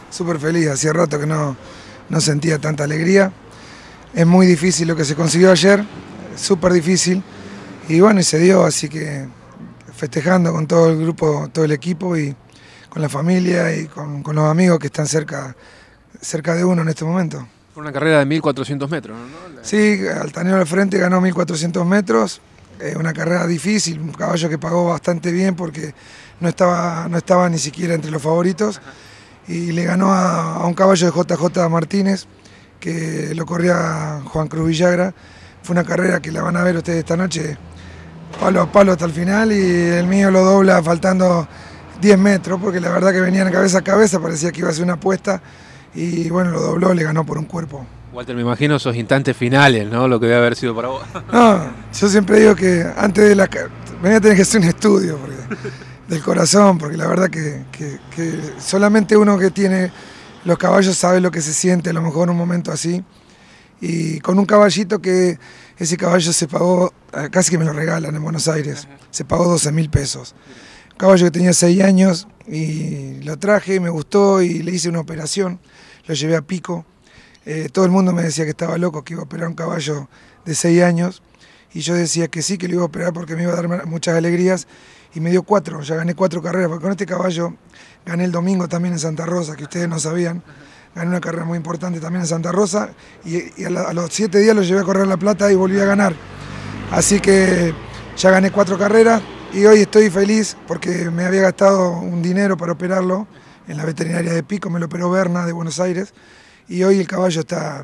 súper feliz, hacía rato que no sentía tanta alegría. Es muy difícil lo que se consiguió ayer, súper difícil, y bueno, y se dio, así que festejando con todo el grupo, todo el equipo y con la familia y con los amigos que están cerca de uno en este momento. Fue una carrera de 1400 metros, ¿no? Sí, Altanero al frente ganó 1400 metros, una carrera difícil, un caballo que pagó bastante bien porque no estaba ni siquiera entre los favoritos, y le ganó a un caballo de JJ Martínez, que lo corría Juan Cruz Villagra. Fue una carrera que la van a ver ustedes esta noche, palo a palo hasta el final, y el mío lo dobla faltando 10 metros, porque la verdad que venían cabeza a cabeza, parecía que iba a ser una apuesta, y bueno, lo dobló, le ganó por un cuerpo. Walter, me imagino esos instantes finales, ¿no? Lo que debe haber sido para vos. No, yo siempre digo que antes de la... me voy a tener que hacer un estudio del corazón, porque la verdad que solamente uno que tiene los caballos sabe lo que se siente a lo mejor en un momento así. Y con un caballito que ese caballo se pagó, casi que me lo regalan en Buenos Aires, se pagó 12.000 pesos. Un caballo que tenía 6 años y lo traje, me gustó y le hice una operación, lo llevé a Pico. Todo el mundo me decía que estaba loco, que iba a operar un caballo de 6 años, y yo decía que sí, que lo iba a operar porque me iba a dar muchas alegrías, y me dio 4, ya gané 4 carreras, porque con este caballo gané el domingo también en Santa Rosa, que ustedes no sabían, gané una carrera muy importante también en Santa Rosa, y a los 7 días lo llevé a correr La Plata y volví a ganar. Así que ya gané 4 carreras, y hoy estoy feliz porque me había gastado un dinero para operarlo en la veterinaria de Pico, me lo operó Berna de Buenos Aires, y hoy el caballo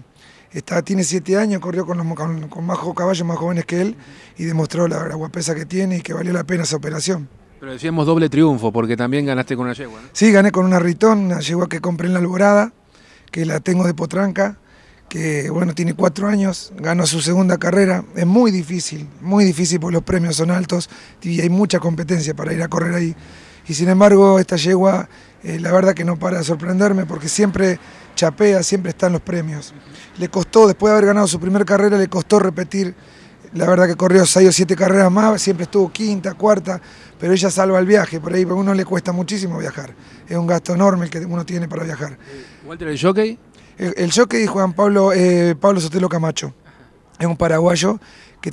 tiene 7 años, corrió con más caballos más jóvenes que él, y demostró la guapesa que tiene y que valió la pena esa operación. Pero decíamos doble triunfo, porque también ganaste con una yegua, ¿no? Sí, gané con una Ritón, una yegua que compré en la Alborada, que la tengo de potranca, que bueno, tiene 4 años, ganó su segunda carrera. Es muy difícil porque los premios son altos y hay mucha competencia para ir a correr ahí. Y sin embargo, esta yegua, la verdad que no para de sorprenderme, porque siempre chapea, siempre está en los premios. Le costó, después de haber ganado su primera carrera, le costó repetir. La verdad que corrió 6 o 7 carreras más, siempre estuvo quinta, cuarta, pero ella salva el viaje, por ahí a uno le cuesta muchísimo viajar. Es un gasto enorme el que uno tiene para viajar. Walter, ¿el jockey? El jockey Juan Pablo Sotelo Camacho. Es un paraguayo que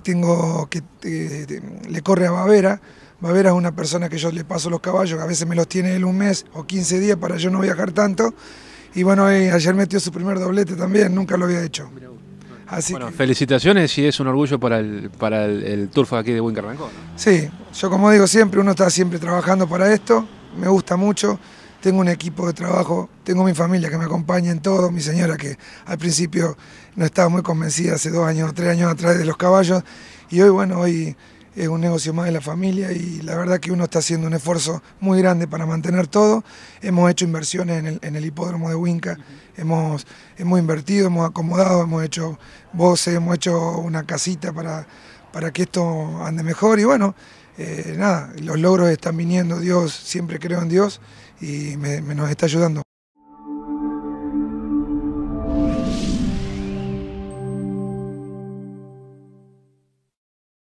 le corre a Bavera. Bavera es una persona que yo le paso los caballos, que a veces me los tiene él un mes o 15 días para yo no viajar tanto. Y bueno, ayer metió su primer doblete también, nunca lo había hecho. Así bueno, felicitaciones, y es un orgullo para el turf aquí de Buen Carrancón, ¿no? Sí, yo como digo siempre, uno está siempre trabajando para esto, me gusta mucho, tengo un equipo de trabajo, tengo mi familia que me acompaña en todo, mi señora que al principio no estaba muy convencida hace 2 años o 3 años atrás de los caballos, y hoy es un negocio más de la familia, y la verdad que uno está haciendo un esfuerzo muy grande para mantener todo. Hemos hecho inversiones en el hipódromo de Winca, hemos invertido, hemos acomodado, hemos hecho voces, hemos hecho una casita para que esto ande mejor, y bueno, nada, los logros están viniendo, Dios, siempre creo en Dios, y nos está ayudando.